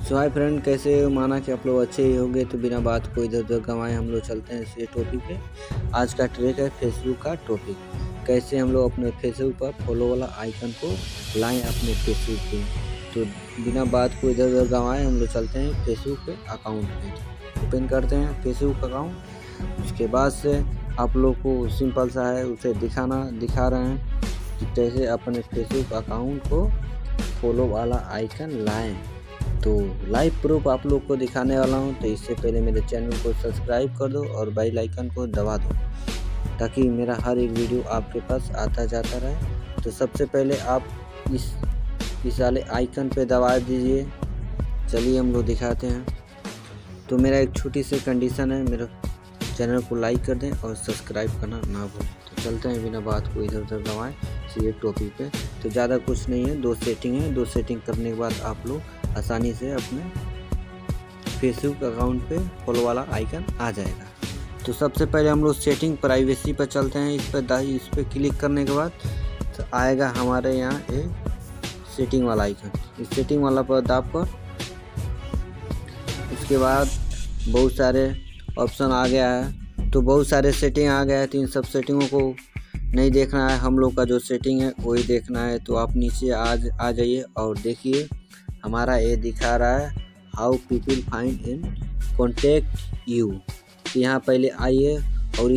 सो hi friend, कैसे हो? माना कि आप लोग अच्छे ही होंगे। तो बिना बात को इधर उधर गंवाए हम लोग चलते हैं इस टॉपिक पे। आज का ट्रैक है फेसबुक का टॉपिक। कैसे हम लोग अपने फेसबुक पर फॉलो वाला आइकन को लाएं अपने फेसबुक पे। तो बिना बात को इधर उधर गंवाए हम लोग चलते हैं फेसबुक पे अकाउंट पे। ओपन करते हैं फेसबुक अकाउंट। उसके बाद से आप लोग को सिंपल सा है, उसे दिखा रहे हैं कि कैसे अपने फेसबुक अकाउंट को फॉलो वाला आइकन लाएं। तो लाइव प्रूफ आप लोग को दिखाने वाला हूं। तो इससे पहले मेरे चैनल को सब्सक्राइब कर दो और बेल आइकन को दबा दो, ताकि मेरा हर एक वीडियो आपके पास आता जाता रहे। तो सबसे पहले आप इस वाले आइकन पे दबा दीजिए। चलिए हम लोग दिखाते हैं। तो मेरा एक छोटी सी कंडीशन है, मेरा चैनल को लाइक कर दें और सब्सक्राइब करना ना भूलें। तो चलते हैं बिना बात को इधर उधर गंवाएं ये टॉपिक पे। तो ज़्यादा कुछ नहीं है, 2 सेटिंग है। 2 सेटिंग करने के बाद आप लोग आसानी से अपने फेसबुक अकाउंट पे फॉलो वाला आइकन आ जाएगा। तो सबसे पहले हम लोग सेटिंग प्राइवेसी पर चलते हैं। इस पर क्लिक करने के बाद तो आएगा हमारे यहाँ एक सेटिंग वाला आइकन। इस सेटिंग वाला पर दाब कर उसके बाद बहुत सारे ऑप्शन आ गया है। तो बहुत सारे सेटिंग आ गया है। तो इन सब सेटिंगों को नहीं देखना है, हम लोग का जो सेटिंग है वही देखना है। तो आप नीचे आ जाइए और देखिए हमारा ये दिखा रहा है how people find in contact you. तो यहाँ पहले आइए और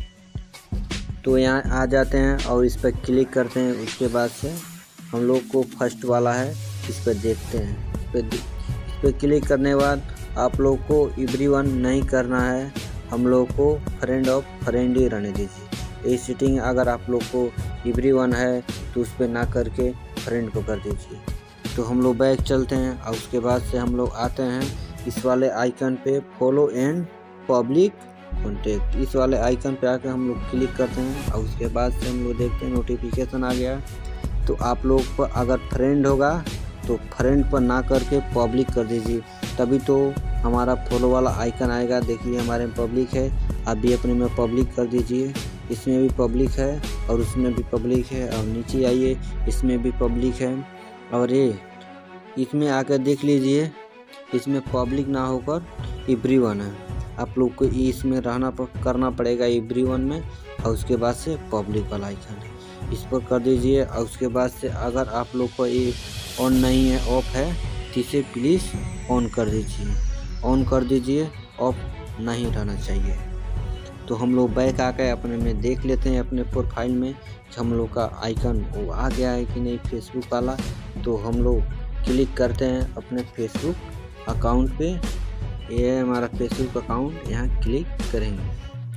तो यहाँ आ जाते हैं और इस पर क्लिक करते हैं। उसके बाद से हम लोग को फर्स्ट वाला है, इस पर देखते हैं। इस पर क्लिक करने के बाद आप लोग को एवरीवन नहीं करना है, हम लोग को फ्रेंड ऑफ फ्रेंड ही रहने दीजिए। ये सेटिंग अगर आप लोग को एवरीवन है तो उस पर ना करके फ्रेंड को कर दीजिए। तो हम लोग बैक चलते हैं और उसके बाद से हम लोग आते हैं इस वाले आइकन पे फॉलो एंड पब्लिक कॉन्टेक्ट। इस वाले आइकन पे आकर हम लोग क्लिक करते हैं और उसके बाद से हम लोग देखते हैं नोटिफिकेशन आ गया। तो आप लोग पर अगर फ्रेंड होगा तो फ्रेंड पर ना करके पब्लिक कर दीजिए, तभी तो हमारा फॉलो वाला आइकन आएगा। देखिए हमारे में पब्लिक है, आप भी अपने में पब्लिक कर दीजिए। इसमें भी पब्लिक है और उसमें भी पब्लिक है। और नीचे आइए, इसमें भी पब्लिक है। और ये इसमें आकर देख लीजिए, इसमें पब्लिक ना होकर एवरीवन है। आप लोग को इसमें करना पड़ेगा एवरीवन में, और उसके बाद से पब्लिक वाला आइकन है, इस पर कर दीजिए। और उसके बाद से अगर आप लोग को ये ऑन नहीं है, ऑफ है, तो इसे प्लीज़ ऑन कर दीजिए। ऑन कर दीजिए, ऑफ नहीं रहना चाहिए। तो हम लोग बैक आकर अपने में देख लेते हैं अपने प्रोफाइल में कि हम लोग का आइकन वो आ गया है कि नहीं फेसबुक वाला। तो हम लोग क्लिक करते हैं अपने फेसबुक अकाउंट पे। ये है हमारा फेसबुक अकाउंट, यहाँ क्लिक करेंगे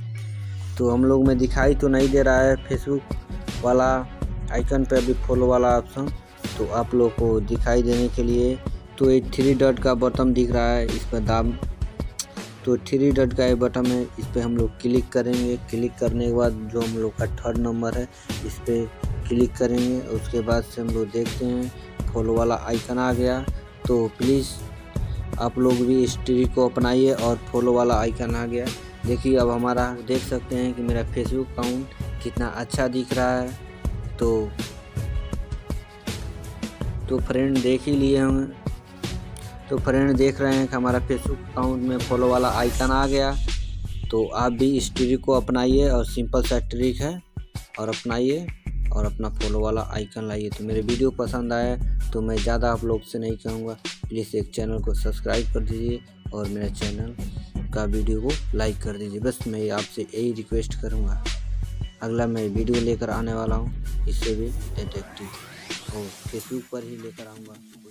तो हम लोग में दिखाई तो नहीं दे रहा है फेसबुक वाला आइकन पे अभी फॉलो वाला ऑप्शन। तो आप लोग को दिखाई देने के लिए तो ये 3 डॉट का बटन दिख रहा है, इस पर दाब। तो 3 डॉट का ये बटन है, इस पर हम लोग क्लिक करेंगे। क्लिक करने के बाद जो हम लोग का 3rd नंबर है, इस पर क्लिक करेंगे। उसके बाद से हम लोग देखते हैं फॉलो वाला आइकन आ गया। तो प्लीज़ आप लोग भी इस ट्रिक को अपनाइए और फॉलो वाला आइकन आ गया। देखिए अब हमारा देख सकते हैं कि मेरा फेसबुक अकाउंट कितना अच्छा दिख रहा है। तो फ्रेंड देख ही लिए होंगे। तो फ्रेंड देख रहे हैं कि हमारा फेसबुक अकाउंट में फॉलो वाला आइकन आ गया। तो आप भी इस ट्रिक को अपनाइए, और सिंपल सा ट्रिक है, और अपनाइए और अपना फॉलो वाला आइकन लाइए। तो मेरे वीडियो पसंद आया तो मैं ज़्यादा आप लोग से नहीं कहूँगा, प्लीज़ एक चैनल को सब्सक्राइब कर दीजिए और मेरे चैनल का वीडियो को लाइक कर दीजिए। बस मैं आपसे यही रिक्वेस्ट करूँगा। अगला मैं वीडियो लेकर आने वाला हूँ, इससे भी डिटेक्टिव और फेसबुक पर ही लेकर आऊँगा।